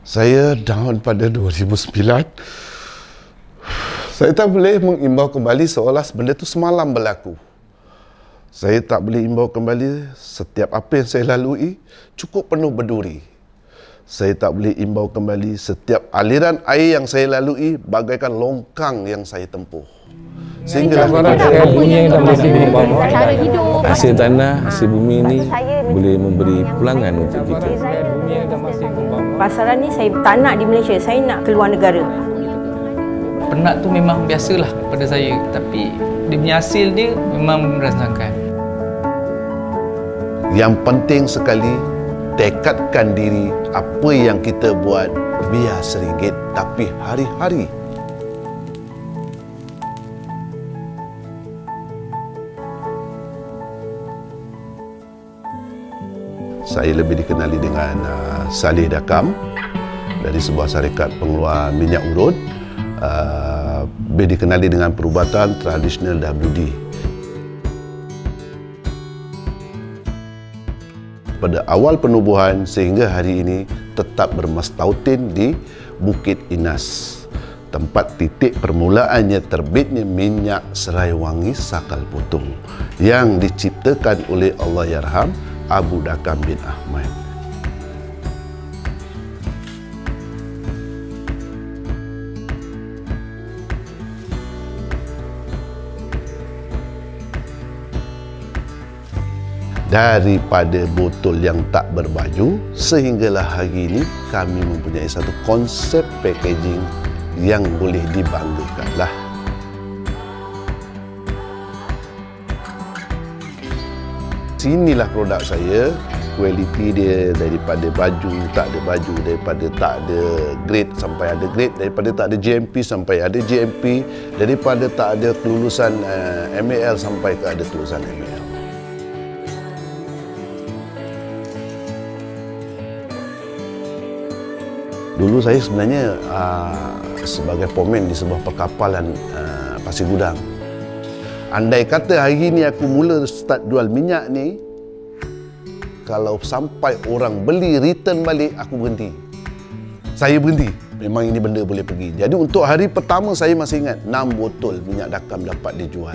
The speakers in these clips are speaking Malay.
Saya down pada 2009. Saya tak boleh mengimbau kembali seolah benda itu semalam berlaku. Saya tak boleh imbau kembali setiap apa yang saya lalui cukup penuh berduri. Saya tak boleh imbau kembali setiap aliran air yang saya lalui bagaikan longkang yang saya tempuh. Sehingga dunia yang masih membawa hasil tanah, hasil bumi ini boleh memberi pulangan untuk kita. Pasaran ni saya tak nak di Malaysia, saya nak keluar negara. Penat tu memang biasalah pada saya, tapi dia punya hasil dia memang merasakan. Yang penting sekali, tekadkan diri apa yang kita buat biar seringgit tapi hari-hari. Saya lebih dikenali dengan Saleh Dakam dari sebuah syarikat pengeluar minyak urut. Lebih dikenali dengan perubatan tradisional WD. Pada awal penubuhan sehingga hari ini tetap bermastautin di Bukit Inas, tempat titik permulaannya terbitnya minyak serai wangi Sakal Putung yang diciptakan oleh Allahyarham Abu Dakam bin Ahmad. Daripada botol yang tak berbaju, sehinggalah hari ini kami mempunyai satu konsep packaging yang boleh dibanggakanlah. Sinilah produk saya, kualiti dia daripada baju, tak ada baju, daripada tak ada grade sampai ada grade, daripada tak ada GMP sampai ada GMP, daripada tak ada kelulusan MAL sampai ke ada kelulusan MAL. Dulu saya sebenarnya sebagai pomen di sebuah perkapalan Pasir Gudang. Andai kata hari ni aku mula start jual minyak ni, kalau sampai orang beli return balik, aku berhenti. Saya berhenti. Memang ini benda boleh pergi. Jadi untuk hari pertama saya masih ingat 6 botol minyak Dakam dapat dijual.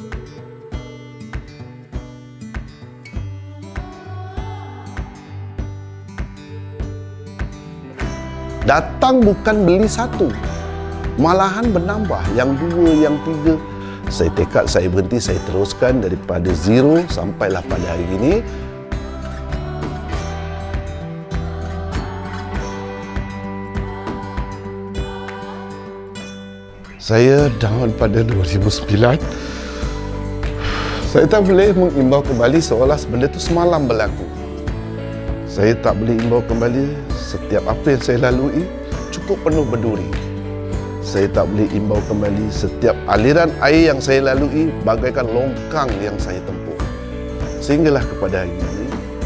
Datang bukan beli satu, malahan bertambah, yang 2, yang 3. Saya tekad, saya berhenti, saya teruskan daripada zero sampailah pada hari ini. Saya down pada 2009. Saya tak boleh mengimbau kembali seolah benda itu semalam berlaku. Saya tak boleh imbau kembali setiap apa yang saya lalui cukup penuh berduri. Saya tak boleh imbau kembali setiap aliran air yang saya lalui bagaikan longkang yang saya tempuh. Sehinggalah kepada hari ini,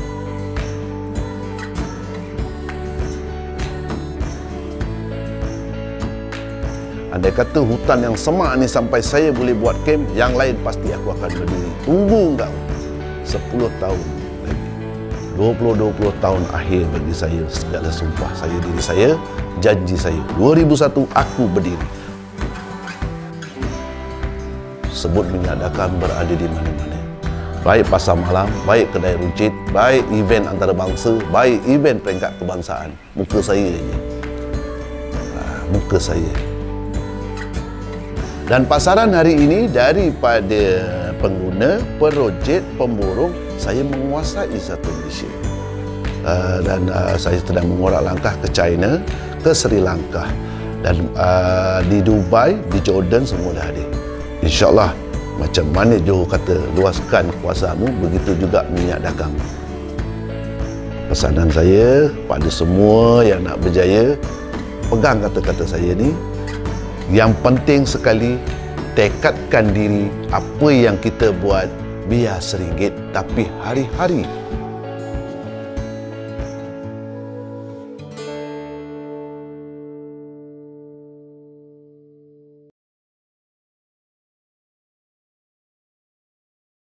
andai kata hutan yang semak ni sampai saya boleh buat kem, yang lain pasti aku akan berdiri. Tunggu engkau 10 tahun. 20 tahun akhir bagi saya, segala sumpah saya, diri saya, janji saya. 2001 aku berdiri. Sebut minyak Dakam berada di mana-mana. Baik pasar malam, baik kedai runcit, baik event antarabangsa, baik event peringkat kebangsaan. Muka saya je. Muka saya. Dan pasaran hari ini daripada pengguna, perojek, pemborong, saya menguasai satu Malaysia. Dan saya sedang mengorak langkah ke China, ke Sri Lanka, dan di Dubai, di Jordan semua dah ada. InsyaAllah, macam mana Johor kata, luaskan kuasamu, begitu juga minyak Dakam. Pesanan saya pada semua yang nak berjaya, pegang kata-kata saya ni. Yang penting sekali, tekadkan diri apa yang kita buat biar seringgit tapi hari-hari.